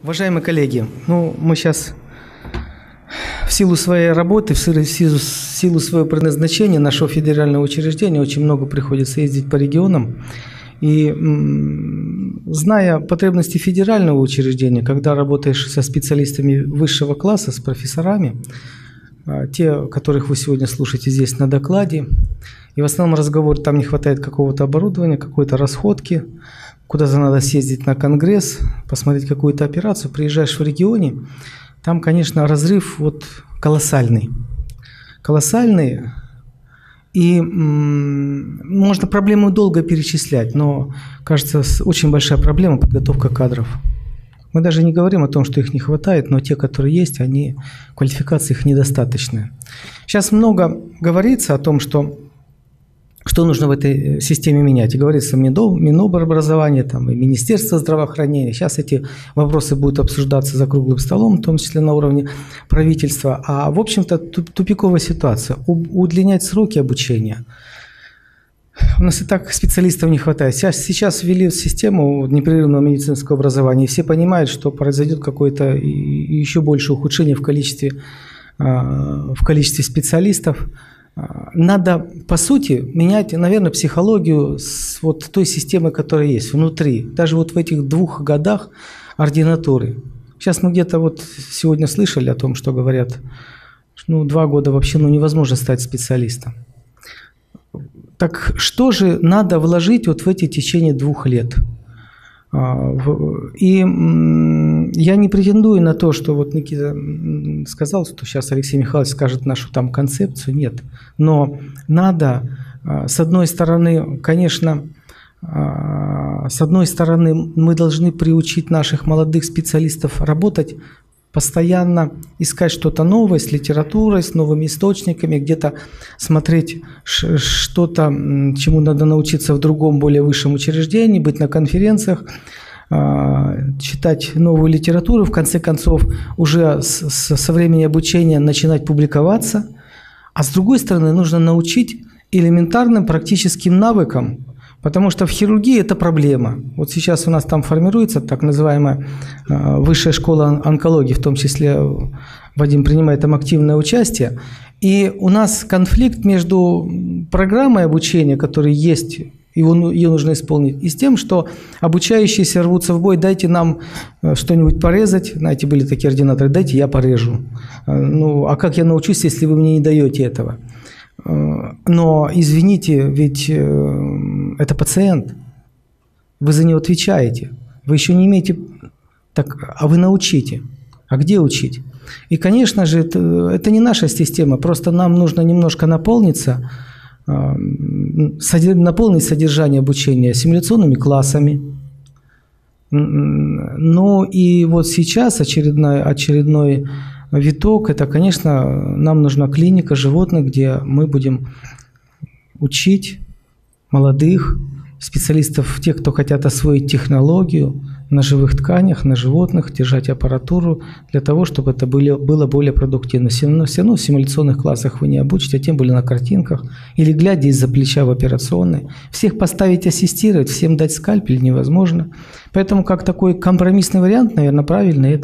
Уважаемые коллеги, мы сейчас в силу своей работы, в силу своего предназначения нашего федерального учреждения очень много приходится ездить по регионам. И зная потребности федерального учреждения, когда работаешь со специалистами высшего класса, с профессорами, те, которых вы сегодня слушаете здесь на докладе, и в основном разговор, там не хватает какого-то оборудования, какой-то расходки, куда-то надо съездить на конгресс, посмотреть какую-то операцию, приезжаешь в регионе, там, конечно, разрыв колоссальный. Колоссальный, и можно проблему долго перечислять, но, кажется, очень большая проблема – подготовка кадров. Мы даже не говорим о том, что их не хватает, но те, которые есть, квалификация их недостаточная. Сейчас много говорится о том, что нужно в этой системе менять. И говорится Минобразование, и Министерство здравоохранения. Сейчас эти вопросы будут обсуждаться за круглым столом, в том числе на уровне правительства. А в общем-то тупиковая ситуация. Удлинять сроки обучения. У нас и так специалистов не хватает. Сейчас ввели систему непрерывного медицинского образования, и все понимают, что произойдет какое-то еще большее ухудшение в количестве специалистов. Надо, по сути, менять, наверное, психологию с той системы, которая есть внутри. Даже в этих 2 годах ординатуры. Сейчас мы где-то сегодня слышали о том, что говорят, 2 года вообще невозможно стать специалистом. Так что же надо вложить в эти течение 2 лет? И я не претендую на то, что Никита сказал, что сейчас Алексей Михайлович скажет нашу концепцию. Нет. Но надо, с одной стороны, конечно, мы должны приучить наших молодых специалистов работать, постоянно искать что-то новое с литературой, с новыми источниками, где-то смотреть что-то, чему надо научиться в другом, более высшем учреждении, быть на конференциях, читать новую литературу, в конце концов уже со времени обучения начинать публиковаться. А с другой стороны, нужно научить элементарным практическим навыкам, потому что в хирургии это проблема. Сейчас у нас там формируется так называемая высшая школа онкологии, в том числе Вадим принимает там активное участие. И у нас конфликт между программой обучения, которая есть, ее нужно исполнить, и с тем, что обучающиеся рвутся в бой: дайте нам что-нибудь порезать. Знаете, были такие ординаторы: дайте я порежу. А как я научусь, если вы мне не даете этого? Но, извините, ведь это пациент. Вы за него отвечаете. Вы еще не имеете... А вы научите. А где учить? И, конечно же, это не наша система. Просто нам нужно немножко наполнить содержание обучения симуляционными классами. Ну и сейчас очередной виток – это, конечно, нам нужна клиника животных, где мы будем учить молодых специалистов, тех, кто хотят освоить технологию на живых тканях, на животных, держать аппаратуру для того, чтобы это было более продуктивно. Все равно в симуляционных классах вы не обучите, а тем более на картинках или глядя из-за плеча в операционной. Всех поставить ассистировать, всем дать скальпель невозможно. Поэтому как такой компромиссный вариант, наверное, правильный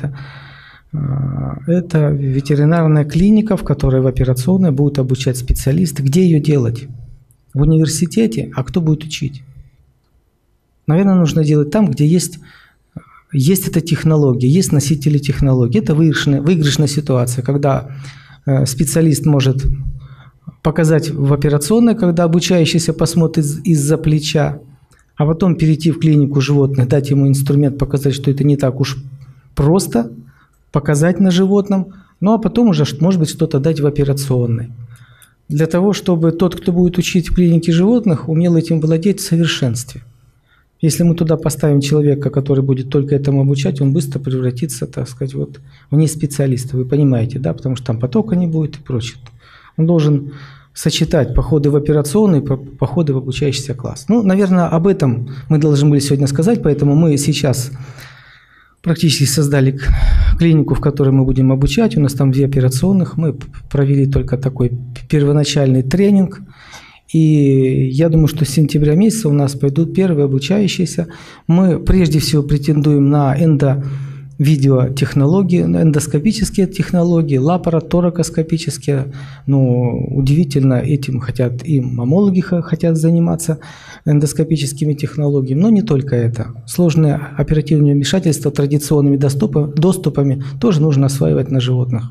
это ветеринарная клиника, в которой в операционной будут обучать специалисты. Где ее делать? В университете? А кто будет учить? Наверное, нужно делать там, где есть эта технология, есть носители технологий. Это выигрышная ситуация, когда специалист может показать в операционной, когда обучающийся посмотрит из-за плеча, а потом перейти в клинику животных, дать ему инструмент, показать, что это не так уж просто, показать на животном, а потом уже, может быть, что-то дать в операционной. Для того, чтобы тот, кто будет учить в клинике животных, умел этим владеть в совершенстве. Если мы туда поставим человека, который будет только этому обучать, он быстро превратится, так сказать, в неспециалиста. Вы понимаете, да? Потому что там потока не будет и прочее. Он должен сочетать походы в операционный, походы в обучающийся класс. Наверное, об этом мы должны были сегодня сказать, поэтому мы сейчас практически создали клинику, в которой мы будем обучать. У нас там 2 операционных. Мы провели только такой первоначальный тренинг. И я думаю, что с сентября месяца у нас пойдут первые обучающиеся. Мы прежде всего претендуем на видеотехнологии, эндоскопические технологии, лапароторакоскопические. Ну, удивительно, этим хотят и маммологи хотят заниматься эндоскопическими технологиями, но не только это. Сложные оперативные вмешательства традиционными доступами тоже нужно осваивать на животных.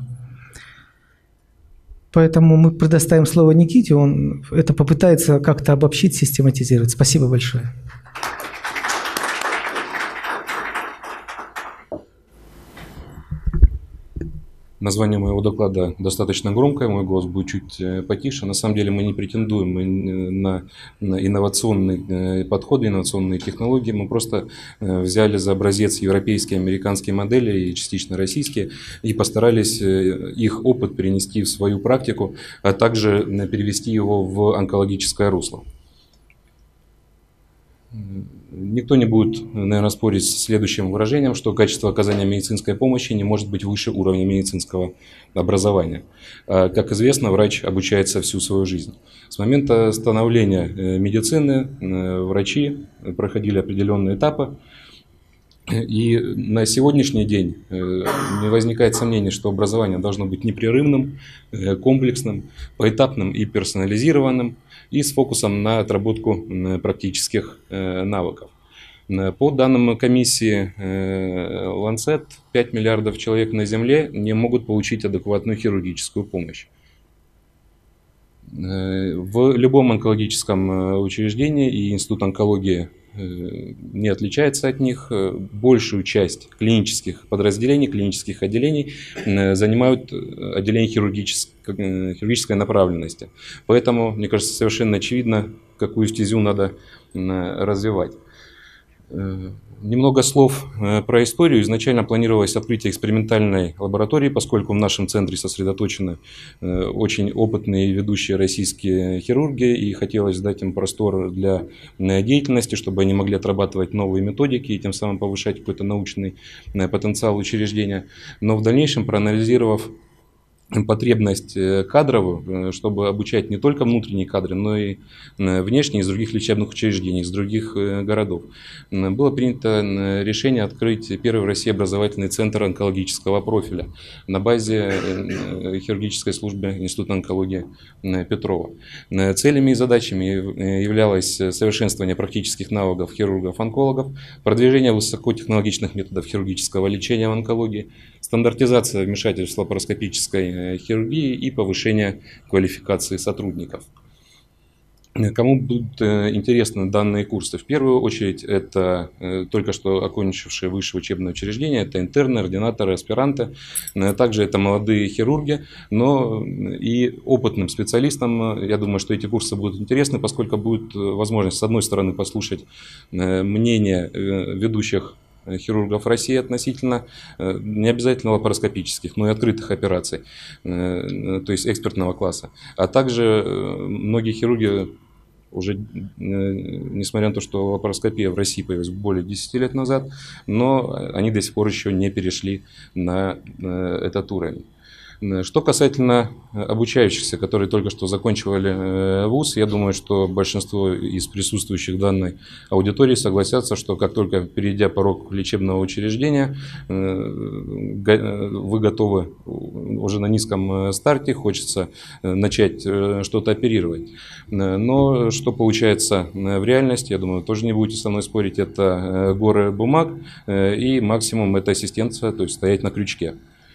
Поэтому мы предоставим слово Никите, он это попытается как-то обобщить, систематизировать. Спасибо большое. Название моего доклада достаточно громкое, мой голос будет чуть потише. На самом деле мы не претендуем на инновационные подходы, инновационные технологии. Мы просто взяли за образец европейские, американские модели и частично российские и постарались их опыт перенести в свою практику, а также перевести его в онкологическое русло. Никто не будет, наверное, спорить с следующим выражением, что качество оказания медицинской помощи не может быть выше уровня медицинского образования. Как известно, врач обучается всю свою жизнь. С момента становления медицины врачи проходили определенные этапы. И на сегодняшний день не возникает сомнений, что образование должно быть непрерывным, комплексным, поэтапным и персонализированным, и с фокусом на отработку практических навыков. По данным комиссии Lancet, 5 миллиардов человек на Земле не могут получить адекватную хирургическую помощь. В любом онкологическом учреждении, и Институт онкологии не отличается от них, большую часть клинических подразделений, клинических отделений занимают отделения хирургической направленности. Поэтому, мне кажется, совершенно очевидно, какую стезю надо развивать. Немного слов про историю. Изначально планировалось открытие экспериментальной лаборатории, поскольку в нашем центре сосредоточены очень опытные и ведущие российские хирурги, и хотелось дать им простор для деятельности, чтобы они могли отрабатывать новые методики и тем самым повышать какой-то научный потенциал учреждения. Но в дальнейшем, проанализировав потребность кадровую, чтобы обучать не только внутренние кадры, но и внешние из других лечебных учреждений, из других городов. Было принято решение открыть первый в России образовательный центр онкологического профиля на базе хирургической службы Института онкологии Петрова. Целями и задачами являлось совершенствование практических навыков хирургов-онкологов, продвижение высокотехнологичных методов хирургического лечения в онкологии, стандартизация вмешательств лапароскопической хирургии и повышение квалификации сотрудников. Кому будут интересны данные курсы? В первую очередь это только что окончившие высшее учебное учреждение, это интерны, ординаторы, аспиранты. Также это молодые хирурги, но и опытным специалистам. Я думаю, что эти курсы будут интересны, поскольку будет возможность, с одной стороны, послушать мнение ведущих хирургов России относительно не обязательно лапароскопических, но и открытых операций, то есть экспертного класса. А также многие хирурги уже, несмотря на то, что лапароскопия в России появилась более 10 лет назад, но они до сих пор еще не перешли на этот уровень. Что касательно обучающихся, которые только что закончили вуз, я думаю, что большинство из присутствующих в данной аудитории согласятся, что как только, перейдя порог лечебного учреждения, вы готовы уже на низком старте, хочется начать что-то оперировать. Но что получается в реальности, я думаю, тоже не будете со мной спорить, это горы бумаг и максимум это ассистенция, то есть стоять на крючке.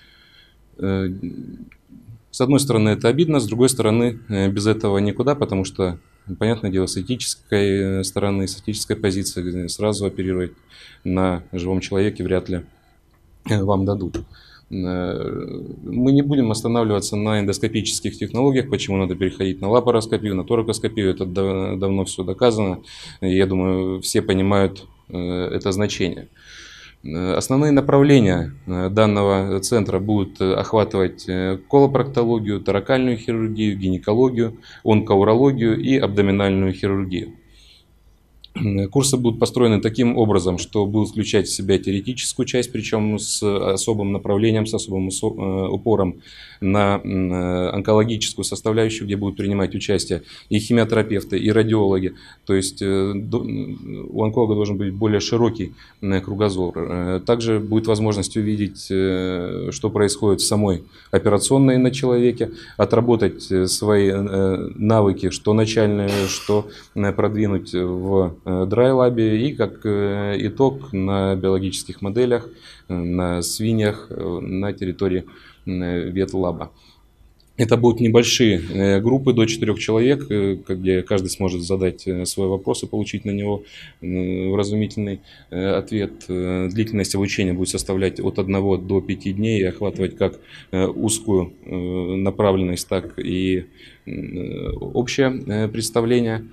С одной стороны, это обидно, с другой стороны, без этого никуда, потому что, понятное дело, с этической стороны, с этической позиции сразу оперировать на живом человеке вряд ли вам дадут. Мы не будем останавливаться на эндоскопических технологиях, почему надо переходить на лапароскопию, на торакоскопию, это давно все доказано, и я думаю, все понимают это значение. Основные направления данного центра будут охватывать колопроктологию, торакальную хирургию, гинекологию, онкоурологию и абдоминальную хирургию. Курсы будут построены таким образом, что будут включать в себя теоретическую часть, причем с особым направлением, с особым упором на онкологическую составляющую, где будут принимать участие и химиотерапевты, и радиологи. То есть у онколога должен быть более широкий кругозор. Также будет возможность увидеть, что происходит в самой операционной на человеке, отработать свои навыки, что начальные, что продвинуть в драй-лабе, и как итог на биологических моделях, на свиньях на территории ветлаба. Это будут небольшие группы до 4 человек, где каждый сможет задать свой вопрос и получить на него вразумительный ответ. Длительность обучения будет составлять от 1 до 5 дней и охватывать как узкую направленность, так и общее представление.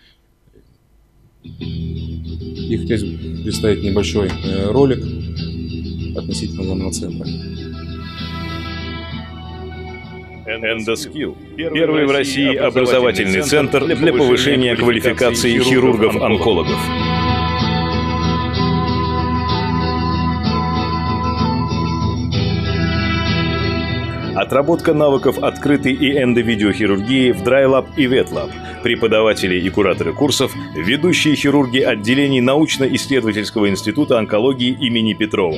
И хотелось бы представить небольшой ролик относительно данного центра. EndoSkill – первый в России образовательный центр для повышения квалификации хирургов-онкологов. Отработка навыков открытой и эндовидеохирургии в драй-лаб и ветлаб. Преподаватели и кураторы курсов – ведущие хирурги отделений научно-исследовательского института онкологии имени Петрова.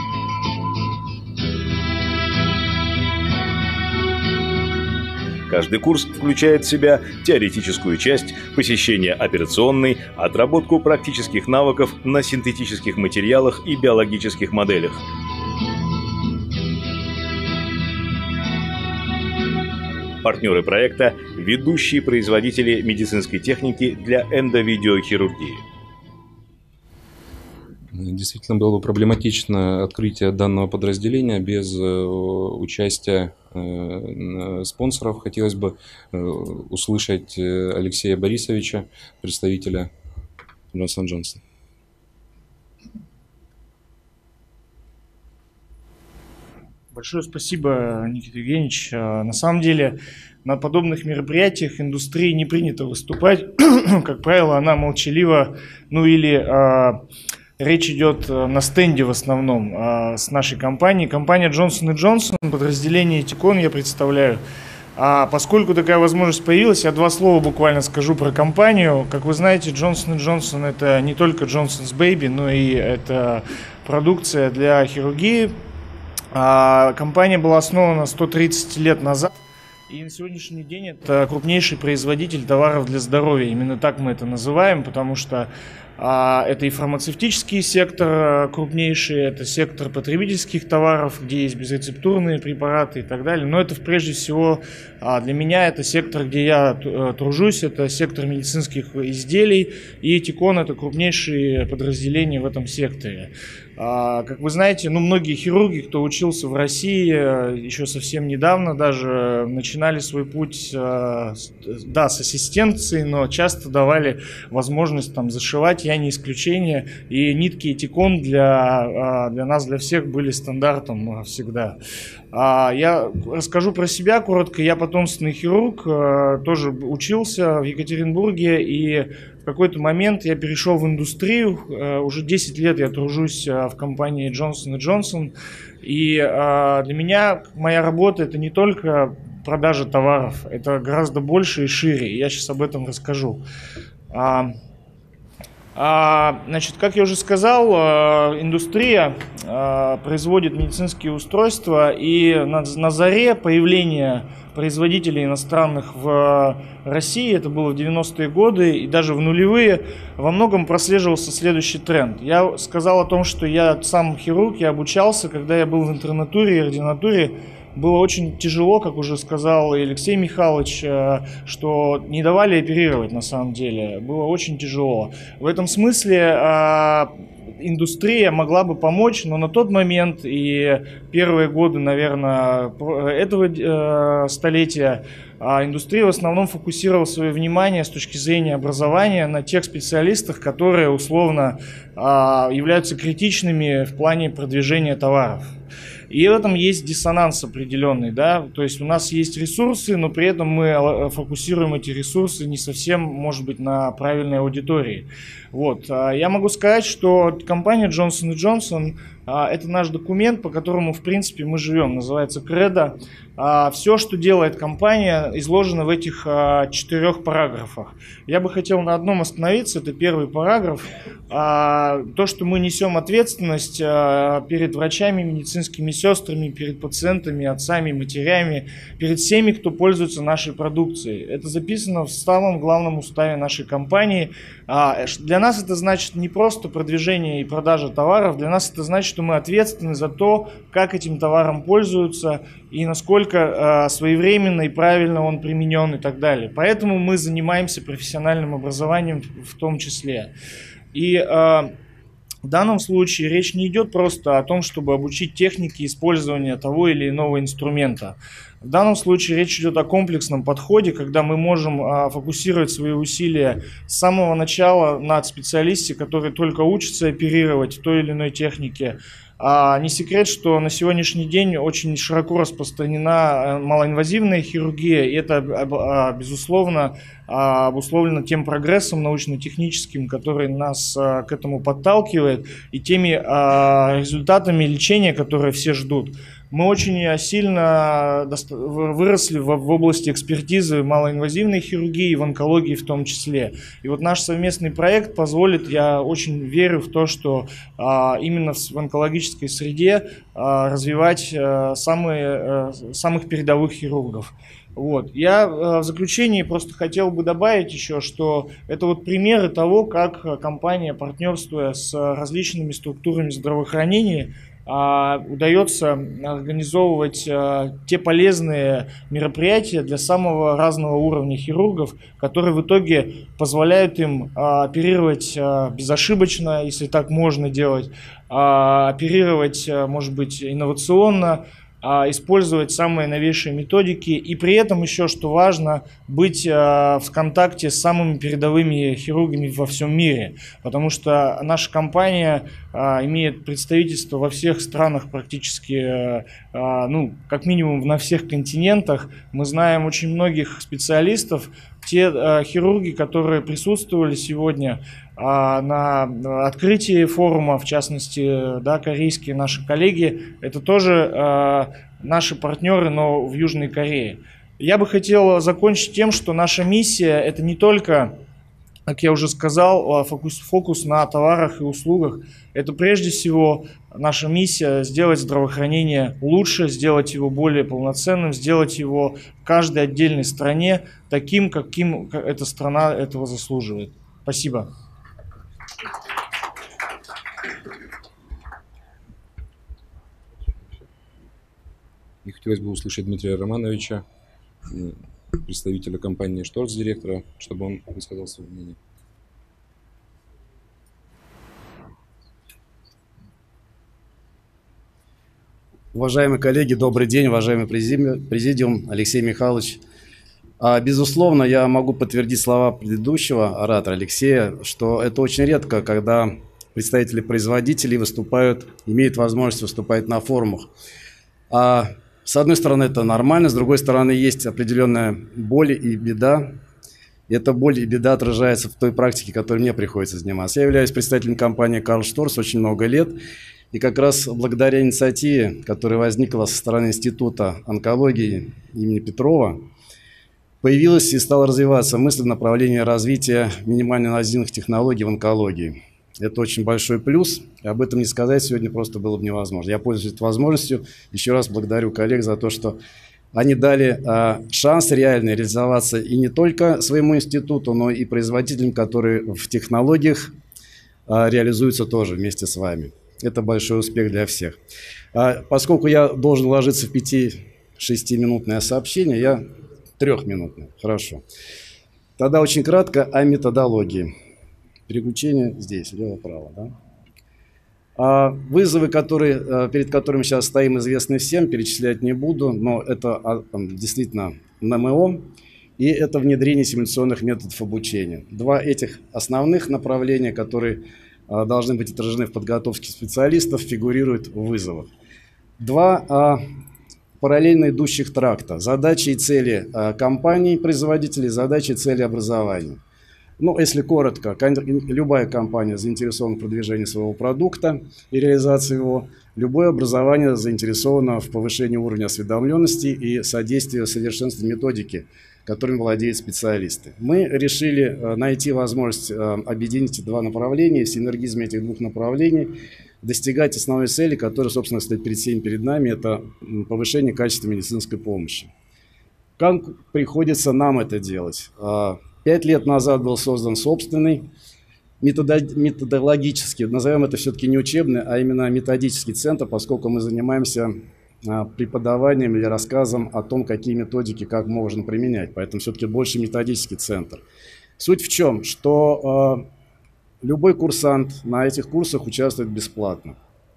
Каждый курс включает в себя теоретическую часть, посещение операционной, отработку практических навыков на синтетических материалах и биологических моделях. Партнеры проекта – ведущие производители медицинской техники для эндовидеохирургии. Действительно было бы проблематично открытие данного подразделения без участия спонсоров. Хотелось бы услышать Алексея Борисовича, представителя Johnson & Johnson. Большое спасибо, Никита Евгеньевич. На самом деле на подобных мероприятиях индустрии не принято выступать. Как правило, она молчалива, ну или речь идет на стенде в основном с нашей компанией. Компания Johnson & Johnson, подразделение Etikon я представляю. Поскольку такая возможность появилась, я 2 слова буквально скажу про компанию. Как вы знаете, Johnson & Johnson это не только Johnson's Baby, но и это продукция для хирургии. Компания была основана 130 лет назад, и на сегодняшний день это крупнейший производитель товаров для здоровья. Именно так мы это называем, потому что это и фармацевтический сектор крупнейший, это сектор потребительских товаров, где есть безрецептурные препараты и так далее. Но это прежде всего для меня это сектор, где я тружусь, это сектор медицинских изделий, и Etikon это крупнейшие подразделения в этом секторе. Как вы знаете, многие хирурги, кто учился в России еще совсем недавно, даже начинали свой путь, да, с ассистенцией, но часто давали возможность там зашивать, я не исключение, и нитки Etikon для нас, для всех были стандартом всегда. Я расскажу про себя коротко. Я потомственный хирург, тоже учился в Екатеринбурге, и в какой-то момент я перешел в индустрию. Уже 10 лет я тружусь в компании Johnson & Johnson. И для меня моя работа – это не только продажа товаров, это гораздо больше и шире. Я сейчас об этом расскажу. Значит, как я уже сказал, индустрия производит медицинские устройства, и на заре появления производителей иностранных в России, это было в 90-е годы и даже в нулевые, во многом прослеживался следующий тренд. Я сказал о том, что я сам хирург, я обучался, когда я был в интернатуре и ординатуре. Было очень тяжело, как уже сказал и Алексей Михайлович, что не давали оперировать на самом деле. Было очень тяжело. В этом смысле индустрия могла бы помочь, но на тот момент и первые годы, наверное, этого столетия индустрия в основном фокусировала свое внимание с точки зрения образования на тех специалистах, которые условно являются критичными в плане продвижения товаров. И в этом есть диссонанс определенный, да, то есть у нас есть ресурсы, но при этом мы фокусируем эти ресурсы не совсем, может быть, на правильной аудитории. Вот. Я могу сказать, что компания Johnson & Johnson это наш документ, по которому, в принципе, мы живем, называется «Кредо». Все, что делает компания, изложено в этих 4 параграфах. Я бы хотел на одном остановиться, это первый параграф. То, что мы несем ответственность перед врачами, медицинскими сестрами, перед пациентами, отцами, матерями, перед всеми, кто пользуется нашей продукцией. Это записано в самом главном уставе нашей компании. Для нас это значит не просто продвижение и продажа товаров, для нас это значит, что мы ответственны за то, как этим товаром пользуются и насколько своевременно и правильно он применен и так далее. Поэтому мы занимаемся профессиональным образованием в том числе. И в данном случае речь не идет просто о том, чтобы обучить технике использования того или иного инструмента. В данном случае речь идет о комплексном подходе, когда мы можем фокусировать свои усилия с самого начала на специалисте, который только учится оперировать в той или иной технике. Не секрет, что на сегодняшний день очень широко распространена малоинвазивная хирургия, и это, безусловно, обусловлено тем прогрессом научно-техническим, который нас к этому подталкивает, и теми результатами лечения, которые все ждут. Мы очень сильно выросли в области экспертизы малоинвазивной хирургии, в онкологии в том числе. И вот наш совместный проект позволит, я очень верю в то, что именно в онкологической среде развивать самых передовых хирургов. Вот. Я в заключении просто хотел бы добавить еще, что это вот примеры того, как компания, партнерствуя с различными структурами здравоохранения, удается организовывать те полезные мероприятия для самого разного уровня хирургов, которые в итоге позволяют им оперировать безошибочно, если так можно делать, оперировать, может быть, инновационно, использовать самые новейшие методики и при этом еще, что важно, быть в контакте с самыми передовыми хирургами во всем мире, потому что наша компания имеет представительство во всех странах практически, ну, как минимум на всех континентах. Мы знаем очень многих специалистов, те хирурги, которые присутствовали сегодня на открытии форума, в частности, да, корейские наши коллеги, это тоже наши партнеры, но в Южной Корее. Я бы хотел закончить тем, что наша миссия – это не только, как я уже сказал, фокус на товарах и услугах. Это прежде всего наша миссия – сделать здравоохранение лучше, сделать его более полноценным, сделать его в каждой отдельной стране таким, каким эта страна этого заслуживает. Спасибо. И хотелось бы услышать Дмитрия Романовича, представителя компании «Шторц», директора, чтобы он высказал свое мнение. Уважаемые коллеги, добрый день, уважаемый президиум, Алексей Михайлович. Безусловно, я могу подтвердить слова предыдущего оратора Алексея, что это очень редко, когда представители производителей имеют возможность выступать на форумах. С одной стороны, это нормально, с другой стороны, есть определенная боль и беда. И эта боль и беда отражается в той практике, которой мне приходится заниматься. Я являюсь представителем компании Карл Шторц очень много лет. И как раз благодаря инициативе, которая возникла со стороны Института онкологии имени Петрова, появилась и стала развиваться мысль в направлении развития минимально инвазивных технологий в онкологии. Это очень большой плюс, и об этом не сказать сегодня просто было бы невозможно. Я пользуюсь этой возможностью. Еще раз благодарю коллег за то, что они дали шанс реально реализоваться и не только своему институту, но и производителям, которые в технологиях реализуются тоже вместе с вами. Это большой успех для всех. Поскольку я должен ложиться в 5-6-минутное сообщение, я 3-минутное. Хорошо. Тогда очень кратко о методологии. Переключение здесь, лево-право. Да? Вызовы, перед которыми сейчас стоим, известны всем, перечислять не буду, но это действительно НМО и это внедрение симуляционных методов обучения. Два этих основных направления, которые должны быть отражены в подготовке специалистов, фигурируют в вызовах. Два параллельно идущих тракта. Задачи и цели компаний, производителей, задачи и цели образования. Ну, если коротко, любая компания заинтересована в продвижении своего продукта и реализации его, любое образование заинтересовано в повышении уровня осведомленности и содействии совершенствованию методики, которыми владеют специалисты. Мы решили найти возможность объединить эти два направления, в синергизме этих двух направлений достигать основной цели, которая, собственно, стоит перед нами, это повышение качества медицинской помощи. Как приходится нам это делать? 5 лет назад был создан собственный методологический, назовем это все-таки не учебный, а именно методический центр, поскольку мы занимаемся преподаванием или рассказом о том, какие методики, как можно применять. Поэтому все-таки больше методический центр. Суть в чем? Что любой курсант на этих курсах участвует бесплатно.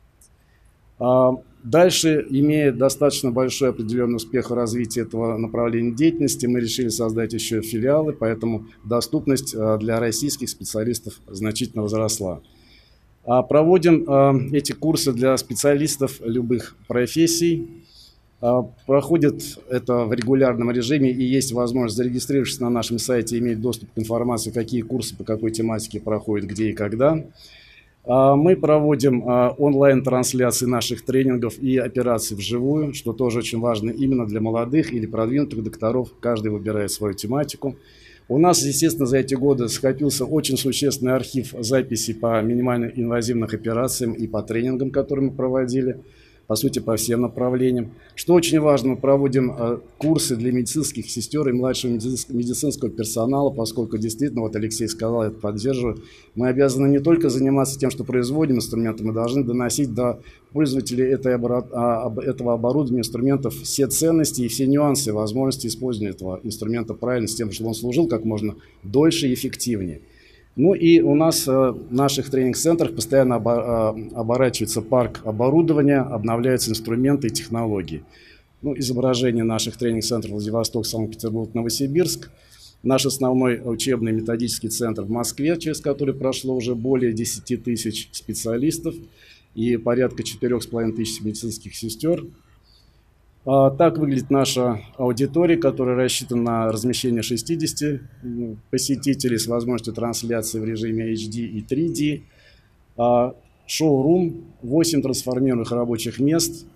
Дальше, имея достаточно большой определенный успех в развитии этого направления деятельности, мы решили создать еще филиалы, поэтому доступность для российских специалистов значительно возросла. Проводим эти курсы для специалистов любых профессий. Проходит это в регулярном режиме и есть возможность, зарегистрировавшись на нашем сайте, иметь доступ к информации, какие курсы по какой тематике проходят, где и когда. Мы проводим онлайн-трансляции наших тренингов и операций вживую, что тоже очень важно именно для молодых или продвинутых докторов. Каждый выбирает свою тематику. У нас, естественно, за эти годы скопился очень существенный архив записей по минимально инвазивным операциям и по тренингам, которые мы проводили, по сути, по всем направлениям. Что очень важно, мы проводим курсы для медицинских сестер и младшего медицинского персонала, поскольку действительно, вот Алексей сказал, я это поддерживаю, мы обязаны не только заниматься тем, что производим инструменты, мы должны доносить до пользователей этого оборудования, инструментов, все ценности и все нюансы, возможности использования этого инструмента правильно, с тем, чтобы он служил как можно дольше и эффективнее. Ну и у нас в наших тренинг-центрах постоянно оборачивается парк оборудования, обновляются инструменты и технологии. Ну, изображение наших тренинг-центров Владивосток, Санкт-Петербург, Новосибирск. Наш основной учебный методический центр в Москве, через который прошло уже более 10 тысяч специалистов и порядка 4,5 тысяч медицинских сестер. Так выглядит наша аудитория, которая рассчитана на размещение 60 посетителей с возможностью трансляции в режиме HD и 3D. Шоу-рум, 8 трансформируемых рабочих мест.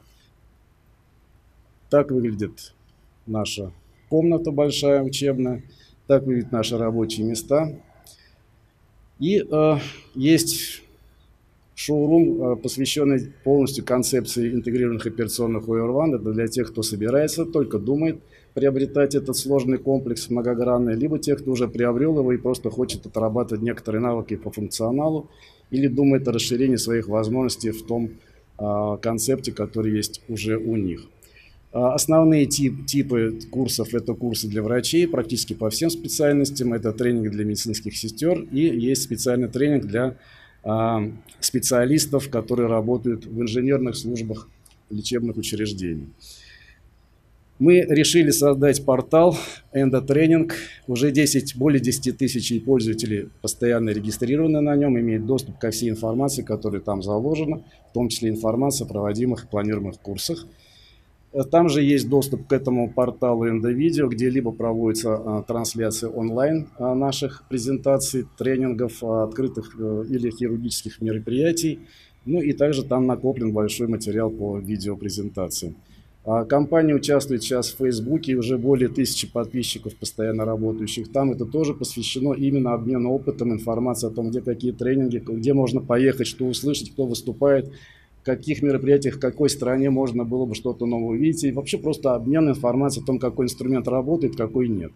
Так выглядит наша комната большая, учебная. Так выглядят наши рабочие места. И есть шоурум, посвященный полностью концепции интегрированных операционных OR1. Это для тех, кто собирается, только думает приобретать этот сложный комплекс многогранный, либо тех, кто уже приобрел его и просто хочет отрабатывать некоторые навыки по функционалу, или думает о расширении своих возможностей в том концепте, который есть уже у них. Основные типы курсов – это курсы для врачей практически по всем специальностям, это тренинг для медицинских сестер и есть специальный тренинг для специалистов, которые работают в инженерных службах лечебных учреждений. Мы решили создать портал Эндотренинг. Уже более 10 тысяч пользователей постоянно регистрированы на нем, имеют доступ ко всей информации, которая там заложена, в том числе информация о проводимых и планируемых курсах. Там же есть доступ к этому порталу Эндовидео, где либо проводится трансляция онлайн наших презентаций, тренингов, открытых или хирургических мероприятий. Ну и также там накоплен большой материал по видеопрезентациям. Компания участвует сейчас в Фейсбуке, уже более 1000 подписчиков, постоянно работающих там. Это тоже посвящено именно обмену опытом, информацией о том, где какие тренинги, где можно поехать, что услышать, кто выступает, в каких мероприятиях, в какой стране можно было бы что-то новое увидеть. И вообще просто обмен информацией о том, какой инструмент работает, какой нет.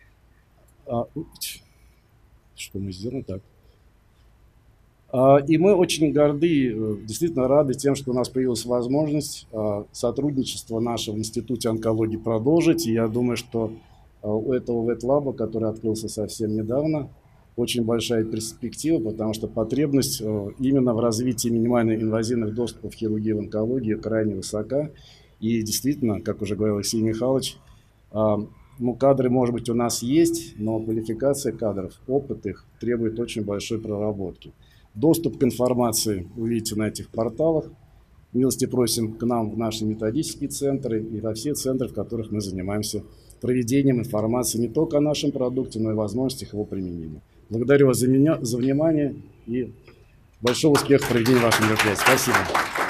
Что мы сделаем так? И мы очень горды, действительно рады тем, что у нас появилась возможность сотрудничества нашего в Институте онкологии продолжить. И я думаю, что у этого ветлаба, который открылся совсем недавно, очень большая перспектива, потому что потребность именно в развитии минимально-инвазивных доступов в хирургии в онкологии крайне высока. И действительно, как уже говорил Алексей Михайлович, кадры, может быть, у нас есть, но квалификация кадров, опыт их требует очень большой проработки. Доступ к информации вы видите на этих порталах. Милости просим к нам в наши методические центры и во все центры, в которых мы занимаемся проведением информации не только о нашем продукте, но и возможностях его применения. Благодарю вас за внимание и большого успеха в проведении вашего мероприятия. Спасибо.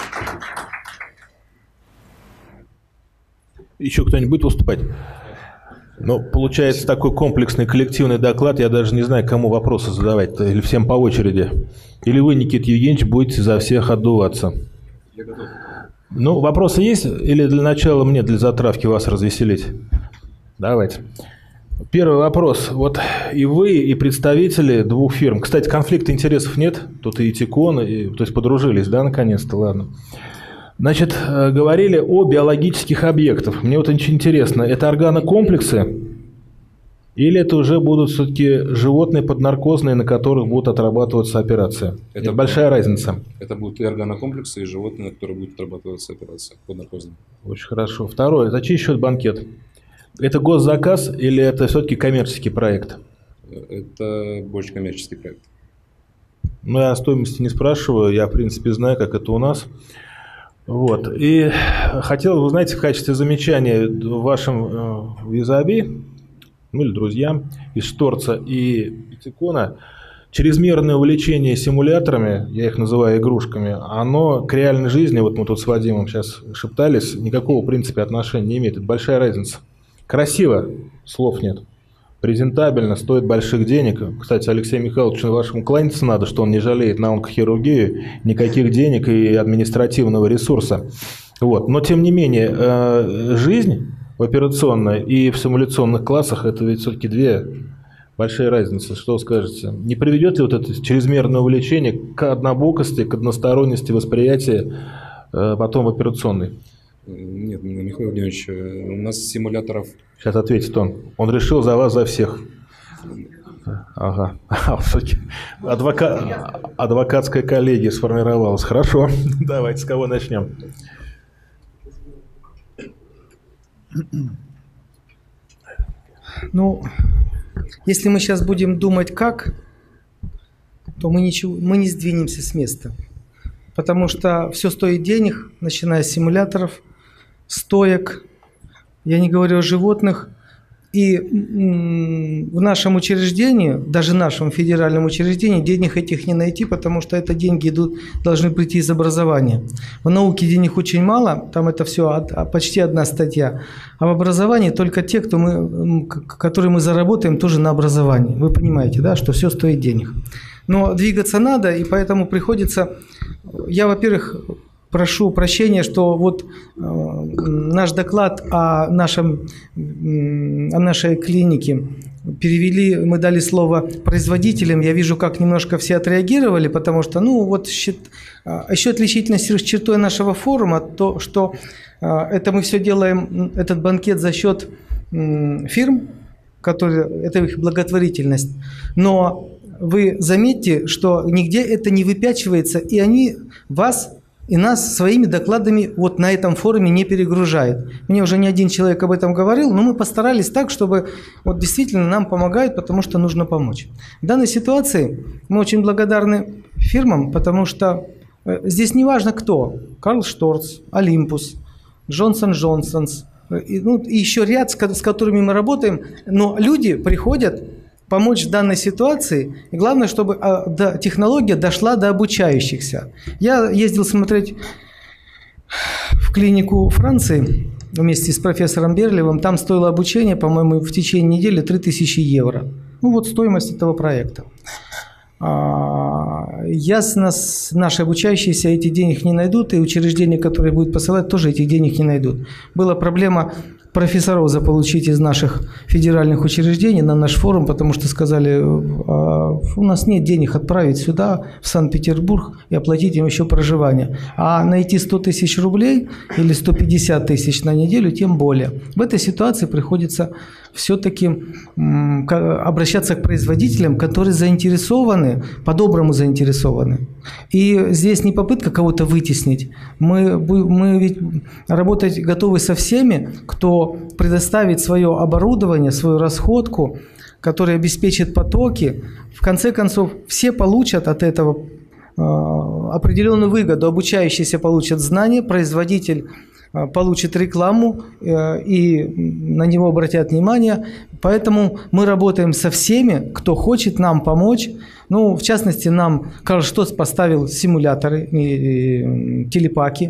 Еще кто-нибудь будет выступать? Ну, получается такой комплексный коллективный доклад, я даже не знаю, кому вопросы задавать, или всем по очереди. Или вы, Никита Евгеньевич, будете за всех отдуваться? Я готов. Ну, вопросы есть? Или для начала мне, для затравки, вас развеселить? Давайте. Первый вопрос. Вот и вы, и представители двух фирм. Кстати, конфликта интересов нет? Тут и Этикон, то есть подружились, да, наконец-то, ладно. Значит, говорили о биологических объектах. Мне вот очень интересно, это органокомплексы или это уже будут все-таки животные поднаркозные, на которых будут отрабатываться операции? Это большая разница. Это будут и органокомплексы, и животные, на которые будет отрабатываться операция поднаркозная. Очень хорошо. Второе. За чей счет банкет? Это госзаказ или это все-таки коммерческий проект? Это больше коммерческий проект. Ну, я о стоимости не спрашиваю. Я, в принципе, знаю, как это у нас. Вот. И хотел бы, знаете, в качестве замечания вашим визави, ну или друзьям из Шторца и Этикона, чрезмерное увлечение симуляторами, я их называю игрушками, оно к реальной жизни, вот мы тут с Вадимом сейчас шептались, никакого, в принципе, отношения не имеет. Это большая разница. Красиво, слов нет. Презентабельно, стоит больших денег. Кстати, Алексею Михайловичу вашему кланяться надо, что он не жалеет на онкохирургию никаких денег и административного ресурса. Вот. Но, тем не менее, жизнь в операционной и в симуляционных классах – это ведь все-таки две большие разницы. Что вы скажете? Не приведет ли вот это чрезмерное увлечение к однобокости, к односторонности восприятия потом в операционной? Нет, Михаил Владимирович, у нас симуляторов... Сейчас ответит он. Он решил за вас, за всех. Ага. Адвокатская коллегия сформировалась. Хорошо. Давайте, с кого начнем? Ну, если мы сейчас будем думать как, то мы не сдвинемся с места. Потому что все стоит денег, начиная с симуляторов, стоек, я не говорю о животных. И в нашем учреждении, даже в нашем федеральном учреждении, денег этих не найти, потому что это деньги должны прийти из образования. В науке денег очень мало, там это все почти одна статья. А в образовании только те, которые мы заработаем тоже на образовании. Вы понимаете, да, что все стоит денег. Но двигаться надо, и поэтому приходится... Я, во-первых, прошу прощения, что вот наш доклад о нашей клинике перевели, мы дали слово производителям. Я вижу, как немножко все отреагировали, потому что, еще отличительной чертой нашего форума то, что это мы все делаем, этот банкет за счет фирм, это их благотворительность. Но вы заметьте, что нигде это не выпячивается, и они вас и нас своими докладами вот на этом форуме не перегружают. Мне уже не один человек об этом говорил, но мы постарались так, чтобы вот действительно нам помогают, потому что нужно помочь. В данной ситуации мы очень благодарны фирмам, потому что здесь не важно кто. Карл Шторц, Олимпус, Джонсон Джонсонс, и еще ряд, с которыми мы работаем, но люди приходят помочь в данной ситуации. И главное, чтобы технология дошла до обучающихся. Я ездил смотреть в клинику Франции вместе с профессором Берлевым. Там стоило обучение, по-моему, в течение недели 3000 евро. Вот стоимость этого проекта. Ясно, наши обучающиеся эти денег не найдут, и учреждения, которые будут посылать, тоже этих денег не найдут. Была проблема профессоров заполучить из наших федеральных учреждений на наш форум, потому что сказали, у нас нет денег отправить сюда, в Санкт-Петербург, и оплатить им еще проживание. А найти 100 тысяч рублей или 150 тысяч на неделю, тем более. В этой ситуации приходится все-таки обращаться к производителям, которые заинтересованы, по-доброму заинтересованы. И здесь не попытка кого-то вытеснить. Мы ведь работать готовы со всеми, кто предоставит свое оборудование, свою расходку, которая обеспечит потоки. В конце концов, все получат от этого определенную выгоду. Обучающиеся получат знания, производитель получит рекламу и на него обратят внимание. Поэтому мы работаем со всеми, кто хочет нам помочь. Ну, в частности, нам Карл Штоц поставил симуляторы, телепаки.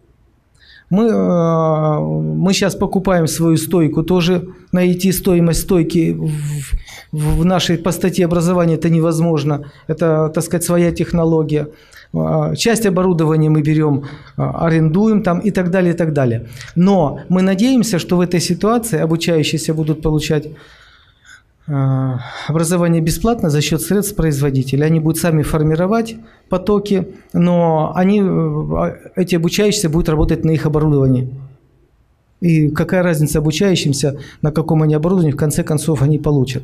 Мы сейчас покупаем свою стойку, тоже найти стоимость стойки в нашей по статье образования это невозможно. Это, так сказать, своя технология. Часть оборудования мы берем, арендуем там и так далее, и так далее. Но мы надеемся, что в этой ситуации обучающиеся будут получать образование бесплатно за счет средств производителя. Они будут сами формировать потоки, но эти обучающиеся будут работать на их оборудовании. И какая разница обучающимся, на каком они оборудовании, в конце концов они получат.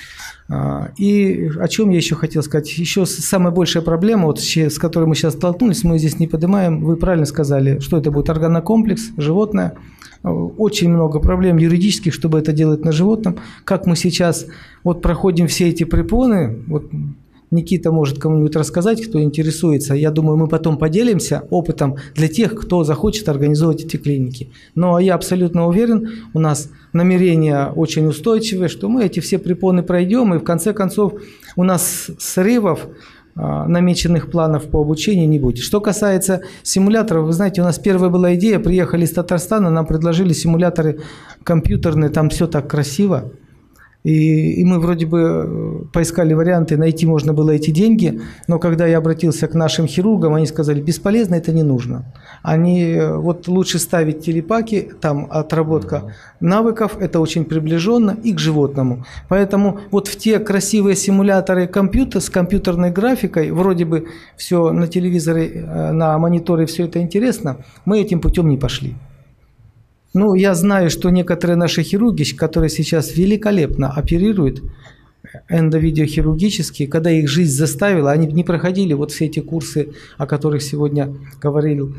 И о чем я еще хотел сказать. Еще самая большая проблема, вот, с которой мы сейчас столкнулись, мы здесь не поднимаем, вы правильно сказали, что это будет органокомплекс, животное. Очень много проблем юридических, чтобы это делать на животном. Как мы сейчас вот проходим все эти препоны, вот Никита может кому-нибудь рассказать, кто интересуется. Я думаю, мы потом поделимся опытом для тех, кто захочет организовывать эти клиники. Но я абсолютно уверен, у нас намерения очень устойчивые, что мы эти все препоны пройдем, и в конце концов у нас срывов намеченных планов по обучению не будет. Что касается симуляторов, вы знаете, у нас первая была идея, приехали из Татарстана, нам предложили симуляторы компьютерные, там все так красиво. И мы вроде бы поискали варианты, найти можно было эти деньги, но когда я обратился к нашим хирургам, они сказали, бесполезно, это не нужно. Вот лучше ставить телепаки, там отработка навыков, это очень приближенно и к животному. Поэтому вот в те красивые симуляторы с компьютерной графикой, вроде бы все на телевизоре, на мониторе все это интересно, мы этим путем не пошли. Ну, я знаю, что некоторые наши хирурги, которые сейчас великолепно оперируют эндовидеохирургически, когда их жизнь заставила, они не проходили вот все эти курсы, о которых сегодня говорил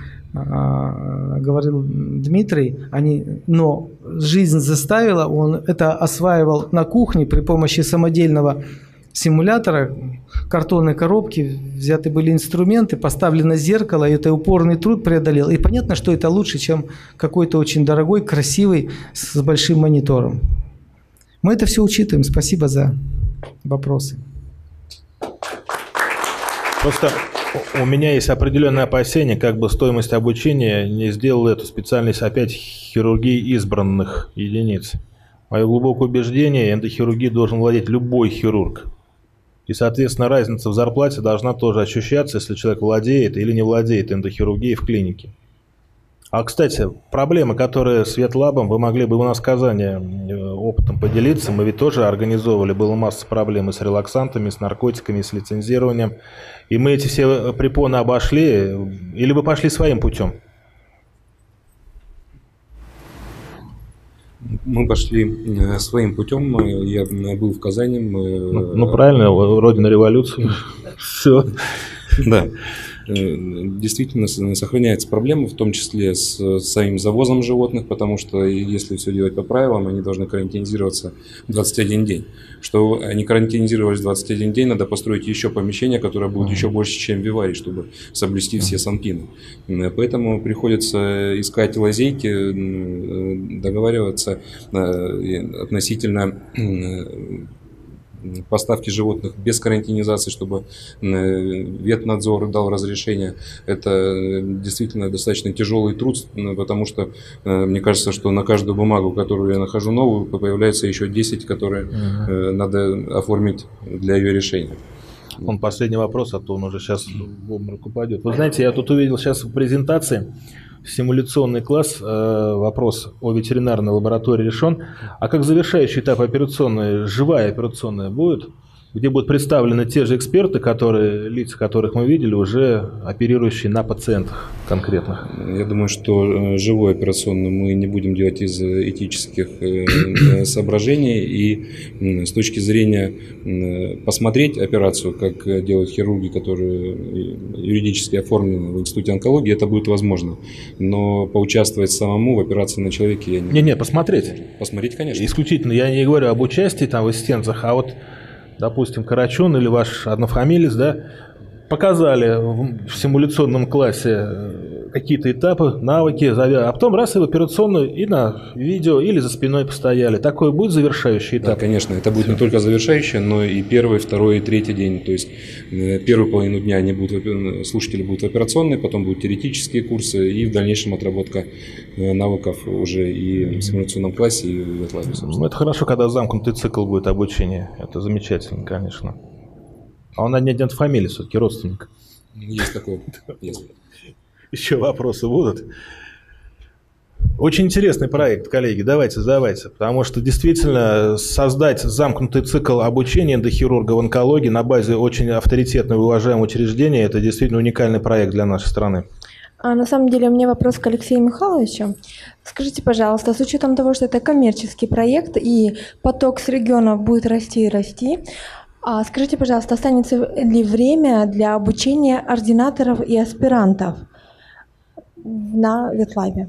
Дмитрий, но жизнь заставила, он это осваивал на кухне при помощи самодельного симулятора, картонной коробки, взяты были инструменты, поставлено зеркало, и это упорный труд преодолел. И понятно, что это лучше, чем какой-то очень дорогой, красивый, с большим монитором. Мы это все учитываем. Спасибо за вопросы. Просто у меня есть определенное опасение, как бы стоимость обучения не сделала эту специальность опять хирургии избранных единиц. Мое глубокое убеждение, эндохирургией должен владеть любой хирург. И, соответственно, разница в зарплате должна тоже ощущаться, если человек владеет или не владеет эндохирургией в клинике. А, кстати, проблемы, которые с ветлабом, вы могли бы у нас в Казани опытом поделиться. Мы ведь тоже организовывали, было масса проблем и с релаксантами, и с наркотиками, и с лицензированием. И мы эти все препоны обошли, или вы пошли своим путем? Мы пошли своим путем. Я был в Казани. Ну правильно, родина революции. Все. Да. Действительно сохраняется проблема, в том числе с самим завозом животных, потому что если все делать по правилам, они должны карантинизироваться 21 день. Что они карантинизировались 21 день, надо построить еще помещение, которое будет еще больше, чем виварий, чтобы соблюсти все санпины. Поэтому приходится искать лазейки, договариваться относительно поставки животных без карантинизации, чтобы ветнадзор дал разрешение. Это действительно достаточно тяжелый труд, потому что мне кажется, что на каждую бумагу, которую я нахожу новую, появляется еще 10, которые надо оформить для ее решения. Последний вопрос, а то он уже сейчас в обморок упадет. Вы знаете, я тут увидел сейчас в презентации симуляционный класс, вопрос о ветеринарной лаборатории решен. А как завершающий этап операционной, живая операционная будет? Где будут представлены те же эксперты, лица которых мы видели, уже оперирующие на пациентах конкретных? Я думаю, что живую операционную мы не будем делать из этических соображений. И с точки зрения посмотреть операцию, как делают хирурги, которые юридически оформлены в Институте онкологии, это будет возможно. Но поучаствовать самому в операции на человеке я не могу. Не, посмотреть. Посмотреть, конечно. Исключительно. Я не говорю об участии там в ассистенциях, а вот, допустим, Карачун или ваш однофамилец, да, показали в симуляционном классе какие-то этапы, навыки, а потом раз и в операционную, и на видео, или за спиной постояли. Такой будет завершающий этап? Да, конечно. Это будет не только завершающий, но и первый, второй и третий день. То есть первую половину дня слушатели будут в операционной, потом будут теоретические курсы и в дальнейшем отработка навыков уже и в симуляционном классе, и в ветлабе. Ну, это хорошо, когда замкнутый цикл будет обучения. Это замечательно, конечно. А он один фамилия все-таки, родственник. Есть такое. Есть. Еще вопросы будут? Очень интересный проект, коллеги, давайте, потому что действительно создать замкнутый цикл обучения эндохирурга в онкологии на базе очень авторитетного и уважаемого учреждения – это действительно уникальный проект для нашей страны. На самом деле у меня вопрос к Алексею Михайловичу. Скажите, пожалуйста, с учетом того, что это коммерческий проект и поток с регионов будет расти и расти, скажите, пожалуйста, останется ли время для обучения ординаторов и аспирантов на ветлабе?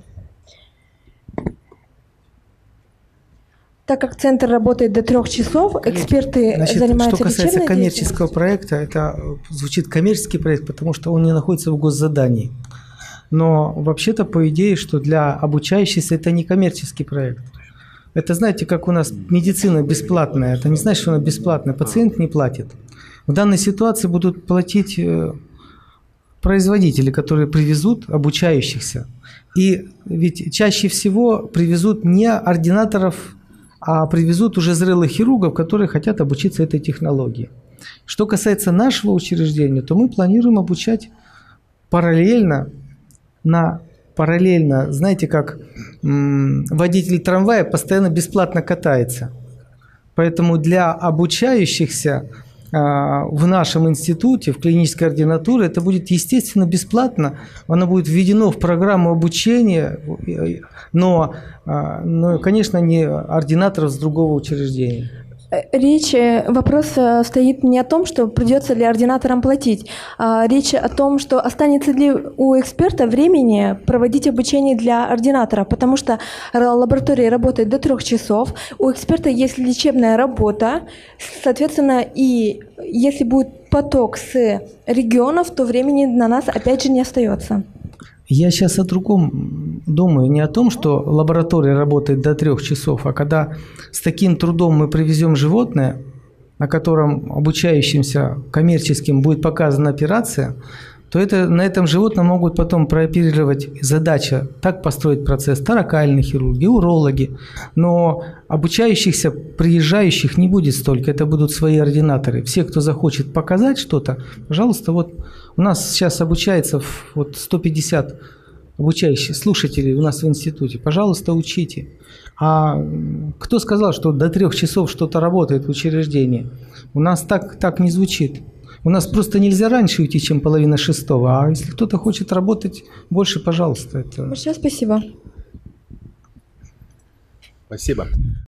Так как центр работает до 3 часов, эксперты занимаются что касается лечебной коммерческого проекта, это звучит коммерческий проект, потому что он не находится в госзадании. Но вообще-то, по идее, что для обучающихся это не коммерческий проект. Это, знаете, как у нас медицина бесплатная. Это не значит, что она бесплатная. Пациент не платит. В данной ситуации будут платить производители, которые привезут обучающихся. И ведь чаще всего привезут не ординаторов, а привезут уже зрелых хирургов, которые хотят обучиться этой технологии. Что касается нашего учреждения, то мы планируем обучать параллельно, знаете, как водитель трамвая постоянно бесплатно катается. Поэтому для обучающихся в нашем институте, в клинической ординатуре, это будет, естественно, бесплатно. Оно будет введено в программу обучения, но конечно, не ординаторов с другого учреждения. Вопрос стоит не о том, что придется ли ординаторам платить, а речь о том, что останется ли у эксперта времени проводить обучение для ординатора, потому что лаборатория работает до 3 часов, у эксперта есть лечебная работа, соответственно, и если будет поток с регионов, то времени на нас опять же не остается. Я сейчас о другом думаю, не о том, что лаборатория работает до 3 часов, а когда с таким трудом мы привезем животное, на котором обучающимся коммерческим будет показана операция, то на этом животном могут потом прооперировать. Задача так построить процесс торакальные хирурги, урологи, но обучающихся, приезжающих не будет столько, это будут свои ординаторы. Все, кто захочет показать что-то, пожалуйста, вот у нас сейчас обучается 150 обучающих слушателей у нас в институте. Пожалуйста, учите. А кто сказал, что до 3 часов что-то работает в учреждении? У нас так не звучит. У нас просто нельзя раньше уйти, чем 5:30, а если кто-то хочет работать больше, пожалуйста. Большое спасибо. Спасибо.